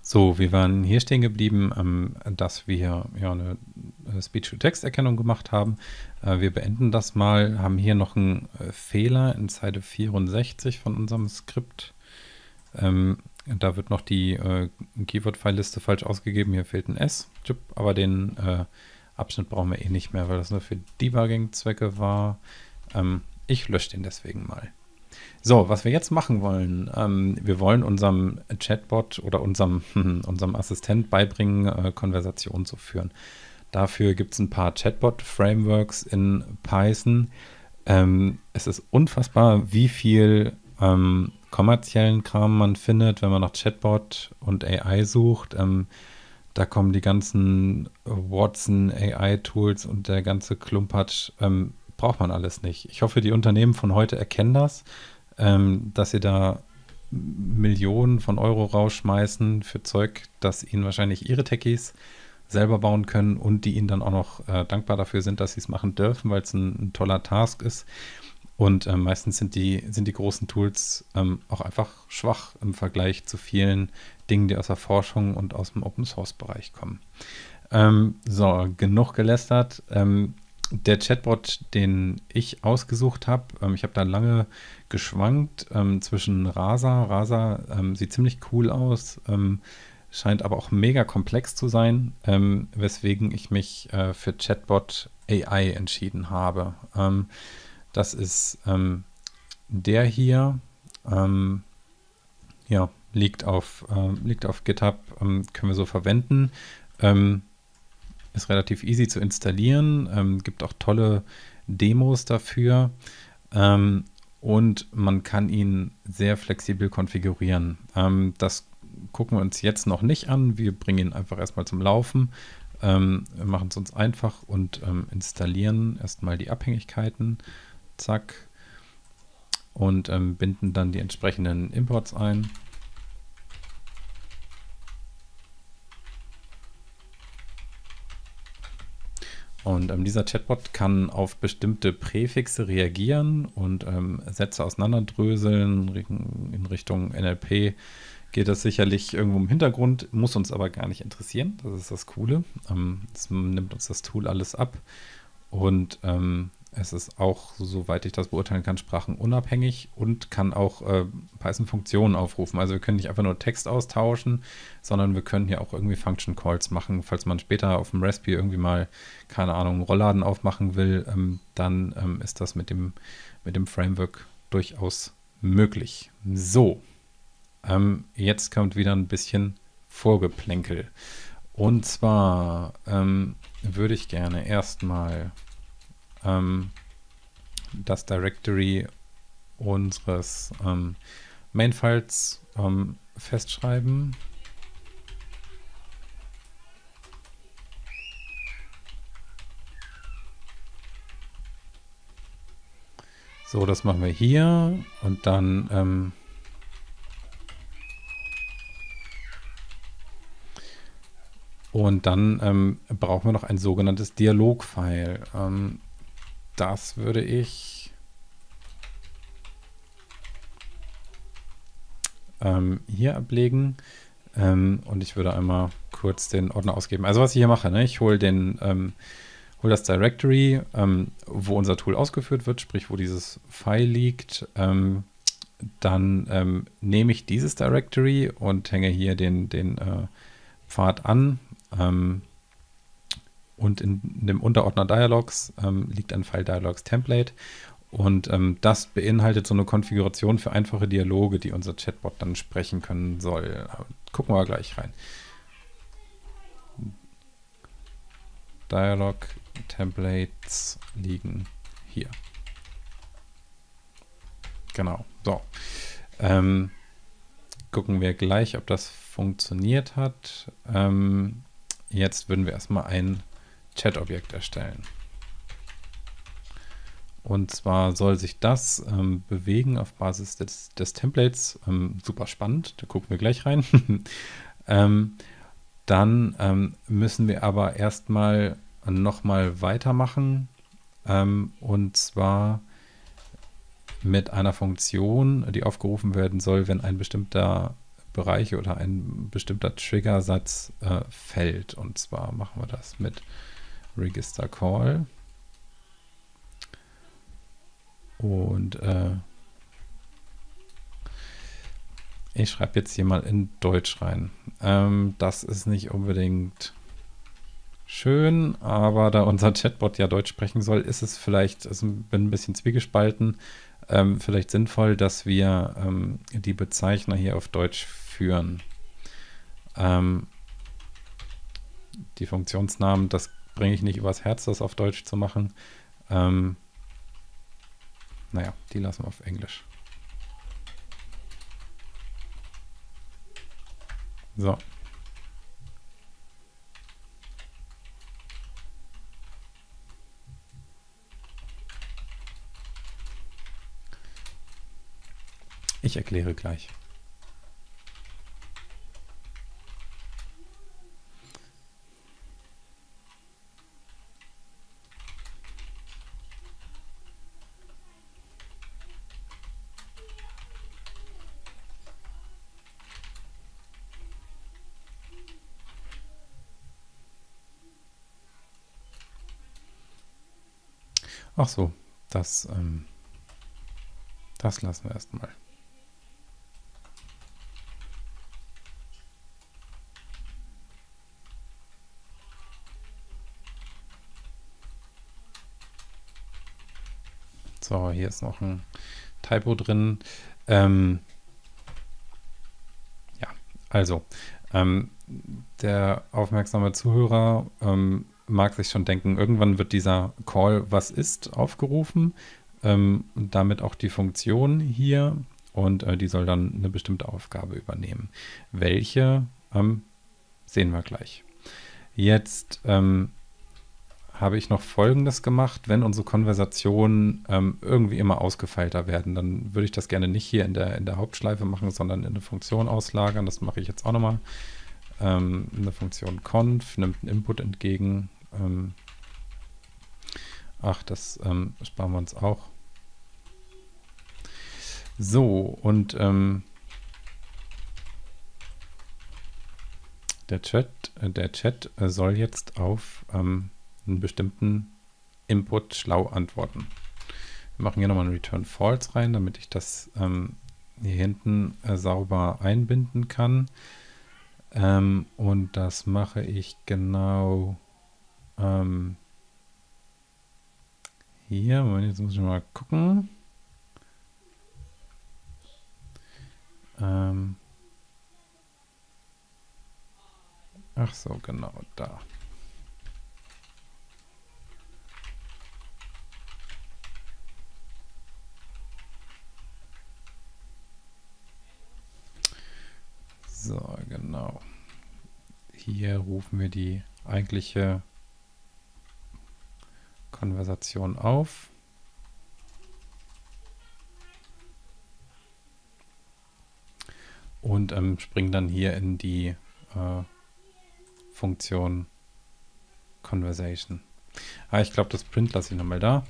So, wir waren hier stehen geblieben, dass wir ja eine Speech-to-Text-Erkennung gemacht haben. Wir beenden das mal, haben hier noch einen Fehler in Zeile 64 von unserem Skript. Da wird noch die Keyword-File-Liste falsch ausgegeben. Hier fehlt ein S, aber den Abschnitt brauchen wir eh nicht mehr, weil das nur für Debugging-Zwecke war. Ich lösche den deswegen mal. So, was wir jetzt machen wollen, wir wollen unserem Chatbot oder unserem Assistent beibringen, Konversationen zu führen. Dafür gibt es ein paar Chatbot-Frameworks in Python. Es ist unfassbar, wie viel kommerziellen Kram man findet, wenn man nach Chatbot und AI sucht. Da kommen die ganzen Watson AI-Tools und der ganze Klumpatsch. Braucht man alles nicht. Ich hoffe, die Unternehmen von heute erkennen das, dass sie da Millionen von Euro rausschmeißen für Zeug, das ihnen wahrscheinlich ihre Techies selber bauen können und die ihnen dann auch noch dankbar dafür sind, dass sie es machen dürfen, weil es ein toller Task ist. Und meistens sind die großen Tools auch einfach schwach im Vergleich zu vielen Dingen, die aus der Forschung und aus dem Open-Source-Bereich kommen. So, genug gelästert. Der Chatbot, den ich ausgesucht habe, ich habe da lange geschwankt zwischen Rasa. Rasa sieht ziemlich cool aus, scheint aber auch mega komplex zu sein, weswegen ich mich für Chatbot AI entschieden habe. Das ist der hier, ja, liegt auf GitHub, können wir so verwenden. Ist relativ easy zu installieren, gibt auch tolle Demos dafür und man kann ihn sehr flexibel konfigurieren. Das gucken wir uns jetzt noch nicht an. Wir bringen ihn einfach erstmal zum Laufen, machen es uns einfach und installieren erstmal die Abhängigkeiten. Zack. Und binden dann die entsprechenden Imports ein. Und dieser Chatbot kann auf bestimmte Präfixe reagieren und Sätze auseinanderdröseln. In Richtung NLP geht das sicherlich irgendwo im Hintergrund, muss uns aber gar nicht interessieren. Das ist das Coole. Das nimmt uns das Tool alles ab. Und es ist auch, soweit ich das beurteilen kann, sprachenunabhängig und kann auch Python-Funktionen aufrufen. Also wir können nicht einfach nur Text austauschen, sondern wir können hier auch irgendwie Function Calls machen. Falls man später auf dem Raspberry irgendwie mal, keine Ahnung, Rollladen aufmachen will, dann ist das mit dem Framework durchaus möglich. So, jetzt kommt wieder ein bisschen Vorgeplänkel. Und zwar würde ich gerne erstmal das Directory unseres Main-Files festschreiben. So, das machen wir hier und dann brauchen wir noch ein sogenanntes Dialog-File. Das würde ich hier ablegen und ich würde einmal kurz den Ordner ausgeben. Also was ich hier mache, ne? Ich hole das Directory, wo unser Tool ausgeführt wird, sprich wo dieses File liegt. Dann nehme ich dieses Directory und hänge hier den Pfad an. Und in dem Unterordner Dialogs liegt ein File Dialogs Template und das beinhaltet so eine Konfiguration für einfache Dialoge, die unser Chatbot dann sprechen können soll. Gucken wir gleich rein. Dialog Templates liegen hier. Genau. So. Gucken wir gleich, ob das funktioniert hat. Jetzt würden wir erstmal ein Chat-Objekt erstellen. Und zwar soll sich das bewegen auf Basis des Templates. Super spannend, da gucken wir gleich rein. Dann müssen wir aber erstmal nochmal weitermachen. Und zwar mit einer Funktion, die aufgerufen werden soll, wenn ein bestimmter Bereiche oder ein bestimmter Triggersatz fällt. Und zwar machen wir das mit Register Call. Und ich schreibe jetzt hier mal in Deutsch rein. Das ist nicht unbedingt schön, aber da unser Chatbot ja Deutsch sprechen soll, ist es vielleicht, bin ein bisschen zwiegespalten, vielleicht sinnvoll, dass wir die Bezeichner hier auf Deutsch führen. Die Funktionsnamen, das bringe ich nicht übers Herz, das auf Deutsch zu machen. Naja, die lassen wir auf Englisch. So. Ich erkläre gleich. Ach so, das lassen wir erstmal. So, hier ist noch ein Typo drin. Ja, also, der aufmerksame Zuhörer mag sich schon denken, irgendwann wird dieser Call was ist aufgerufen, damit auch die Funktion hier, und die soll dann eine bestimmte Aufgabe übernehmen. Welche sehen wir gleich. Jetzt habe ich noch Folgendes gemacht: Wenn unsere Konversationen irgendwie immer ausgefeilter werden, dann würde ich das gerne nicht hier in der Hauptschleife machen, sondern in eine Funktion auslagern. Das mache ich jetzt auch nochmal. Eine Funktion conf nimmt einen Input entgegen. Das sparen wir uns auch. So, und der Chat soll jetzt auf einen bestimmten Input schlau antworten. Wir machen hier nochmal einen Return False rein, damit ich das hier hinten sauber einbinden kann. Und das mache ich genau hier. Moment, jetzt muss ich mal gucken. Ach so, genau, da. So, genau. Hier rufen wir die eigentliche Konversation auf. Und springen dann hier in die Funktion Conversation. Ich glaube, das Print lasse ich nochmal da.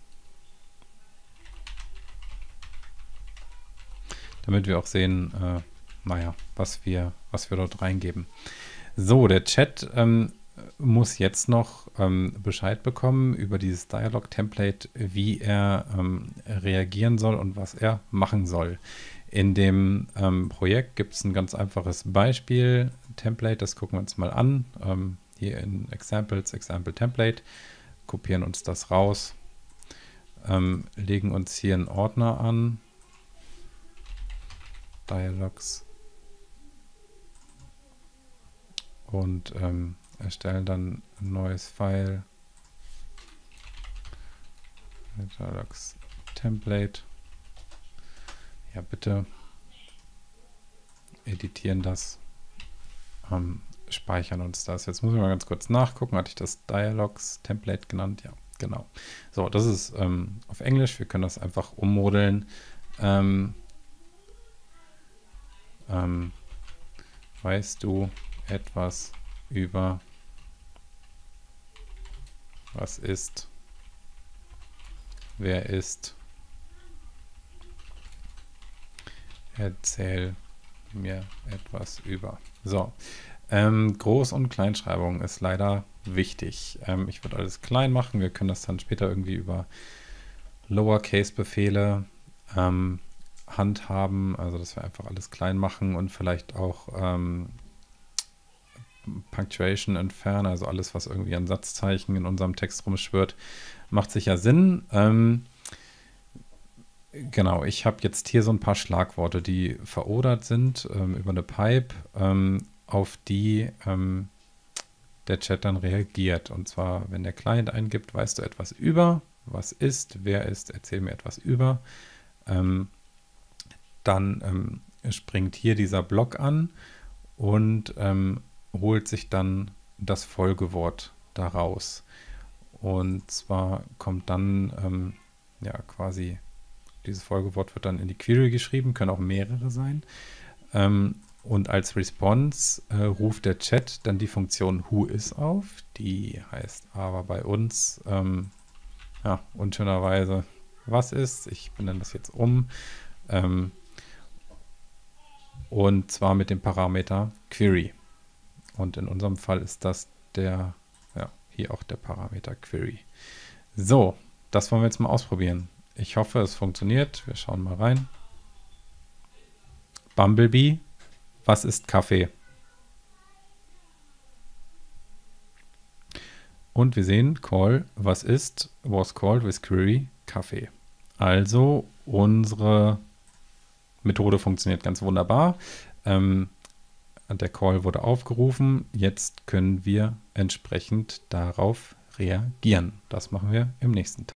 Damit wir auch sehen, naja, was wir dort reingeben. So, der Chat muss jetzt noch Bescheid bekommen über dieses Dialog-Template, wie er reagieren soll und was er machen soll. In dem Projekt gibt es ein ganz einfaches Beispiel-Template, das gucken wir uns mal an. Hier in Examples, Example Template, kopieren uns das raus, legen uns hier einen Ordner an, Dialogs, und erstellen dann ein neues File, Dialogs Template. Ja, bitte editieren das, speichern uns das. Jetzt muss ich mal ganz kurz nachgucken, hatte ich das Dialogs Template genannt? Ja, genau. So, das ist auf Englisch, wir können das einfach ummodeln. Weißt du etwas über was ist, wer ist, erzähl mir etwas über. So, Groß- und Kleinschreibung ist leider wichtig. Ich würde alles klein machen. Wir können das dann später irgendwie über Lowercase-Befehle handhaben, also dass wir einfach alles klein machen und vielleicht auch Punctuation entfernen, also alles, was irgendwie an Satzzeichen in unserem Text rumschwirrt, macht sicher Sinn. Genau, ich habe jetzt hier so ein paar Schlagworte, die verordert sind über eine Pipe, auf die der Chat dann reagiert. Und zwar, wenn der Client eingibt, weißt du etwas über, was ist, wer ist, erzähl mir etwas über. Dann springt hier dieser Block an und holt sich dann das Folgewort daraus. Und zwar kommt dann ja quasi, dieses Folgewort wird dann in die Query geschrieben, können auch mehrere sein. Und als Response ruft der Chat dann die Funktion Whois auf. Die heißt aber bei uns, ja, unschönerweise, was ist. Ich benenne das jetzt um. Und zwar mit dem Parameter Query. Und in unserem Fall ist das der, ja, hier auch der Parameter Query. So, das wollen wir jetzt mal ausprobieren. Ich hoffe, es funktioniert. Wir schauen mal rein. Bumblebee, was ist Kaffee? Und wir sehen, call, was ist, was called with query, Kaffee. Also unsere Methode funktioniert ganz wunderbar. Der Call wurde aufgerufen. Jetzt können wir entsprechend darauf reagieren. Das machen wir im nächsten Teil.